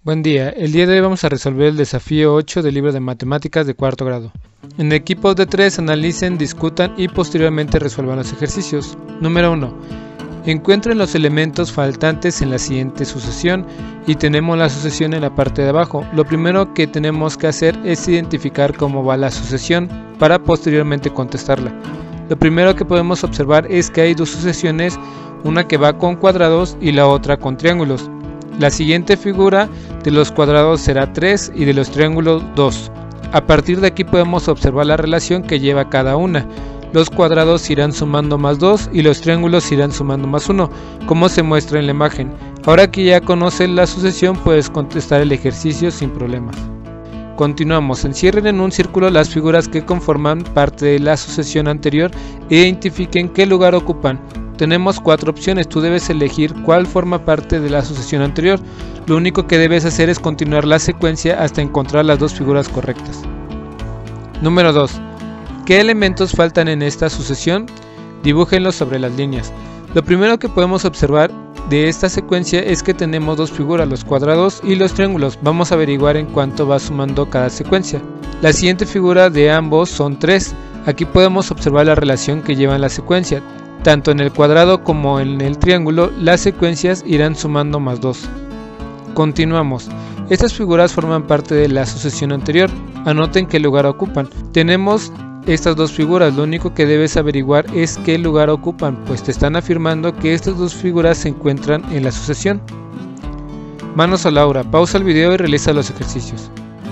Buen día, el día de hoy vamos a resolver el desafío 8 del libro de matemáticas de cuarto grado. En equipos de 3 analicen, discutan y posteriormente resuelvan los ejercicios. Número 1. Encuentren los elementos faltantes en la siguiente sucesión y tenemos la sucesión en la parte de abajo. Lo primero que tenemos que hacer es identificar cómo va la sucesión para posteriormente contestarla. Lo primero que podemos observar es que hay dos sucesiones, una que va con cuadrados y la otra con triángulos. La siguiente figura de los cuadrados será 3 y de los triángulos 2. A partir de aquí podemos observar la relación que lleva cada una. Los cuadrados irán sumando más 2 y los triángulos irán sumando más 1, como se muestra en la imagen. Ahora que ya conoces la sucesión, puedes contestar el ejercicio sin problemas. Continuamos. Encierren en un círculo las figuras que conforman parte de la sucesión anterior e identifiquen qué lugar ocupan. Tenemos 4 opciones, tú debes elegir cuál forma parte de la sucesión anterior. Lo único que debes hacer es continuar la secuencia hasta encontrar las dos figuras correctas. Número 2. ¿Qué elementos faltan en esta sucesión? Dibújenlos sobre las líneas. Lo primero que podemos observar de esta secuencia es que tenemos dos figuras, los cuadrados y los triángulos. Vamos a averiguar en cuánto va sumando cada secuencia. La siguiente figura de ambos son 3. Aquí podemos observar la relación que llevan la secuencia. Tanto en el cuadrado como en el triángulo, las secuencias irán sumando más 2. Continuamos. Estas figuras forman parte de la sucesión anterior. Anoten qué lugar ocupan. Tenemos estas dos figuras, lo único que debes averiguar es qué lugar ocupan, pues te están afirmando que estas dos figuras se encuentran en la sucesión. Manos a la obra, pausa el video y realiza los ejercicios.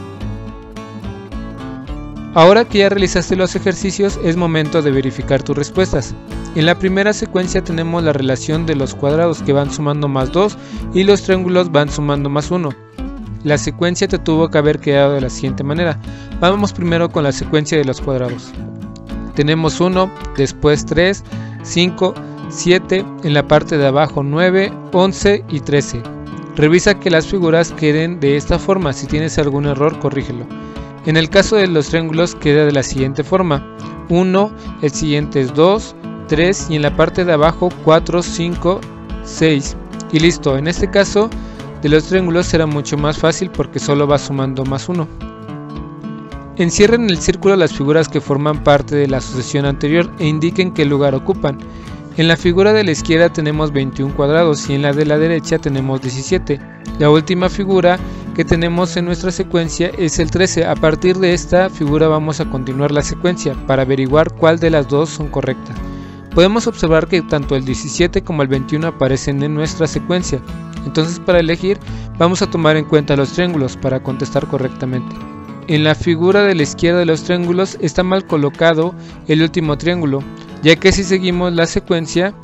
Ahora que ya realizaste los ejercicios, es momento de verificar tus respuestas. En la primera secuencia tenemos la relación de los cuadrados que van sumando más 2 y los triángulos van sumando más 1. La secuencia te tuvo que haber quedado de la siguiente manera. Vamos primero con la secuencia de los cuadrados. Tenemos 1, después 3, 5, 7, en la parte de abajo 9, 11 y 13. Revisa que las figuras queden de esta forma, si tienes algún error corrígelo. En el caso de los triángulos queda de la siguiente forma: 1, el siguiente es 2, 3 y en la parte de abajo 4, 5, 6. Y listo, en este caso de los triángulos será mucho más fácil porque solo va sumando más 1. Encierren en el círculo las figuras que forman parte de la sucesión anterior e indiquen qué lugar ocupan. En la figura de la izquierda tenemos 21 cuadrados y en la de la derecha tenemos 17. La última figura que tenemos en nuestra secuencia es el 13. A partir de esta figura vamos a continuar la secuencia para averiguar cuál de las dos son correctas. Podemos observar que tanto el 17 como el 21 aparecen en nuestra secuencia. Entonces, para elegir vamos a tomar en cuenta los triángulos para contestar correctamente. En la figura de la izquierda de los triángulos está mal colocado el último triángulo, ya que si seguimos la secuencia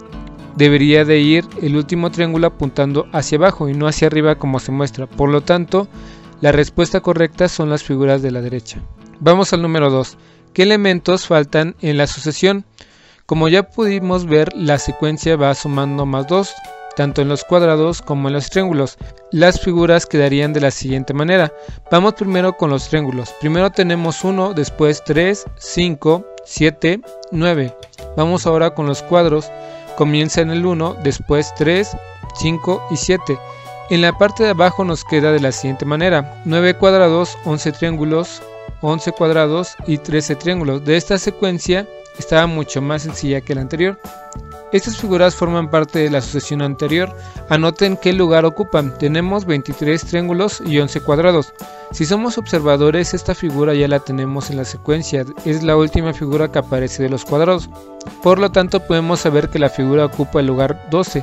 debería de ir el último triángulo apuntando hacia abajo y no hacia arriba como se muestra. Por lo tanto, la respuesta correcta son las figuras de la derecha. Vamos al número 2. ¿Qué elementos faltan en la sucesión? Como ya pudimos ver, la secuencia va sumando más 2, tanto en los cuadrados como en los triángulos. Las figuras quedarían de la siguiente manera. Vamos primero con los triángulos. Primero tenemos 1, después 3, 5, 7, 9. Vamos ahora con los cuadros. Comienza en el 1, después 3, 5 y 7. En la parte de abajo nos queda de la siguiente manera: 9 cuadrados, 11 triángulos, 11 cuadrados y 13 triángulos. De esta secuencia estaba mucho más sencilla que la anterior. Estas figuras forman parte de la sucesión anterior. Anoten qué lugar ocupan. Tenemos 23 triángulos y 11 cuadrados. Si somos observadores, esta figura ya la tenemos en la secuencia. Es la última figura que aparece de los cuadrados. Por lo tanto, podemos saber que la figura ocupa el lugar 12.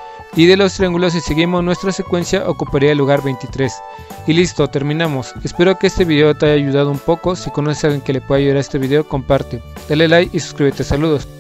Y de los triángulos, si seguimos nuestra secuencia, ocuparía el lugar 23. Y listo, terminamos. Espero que este video te haya ayudado un poco. Si conoces a alguien que le pueda ayudar a este video, comparte. Dale like y suscríbete. Saludos.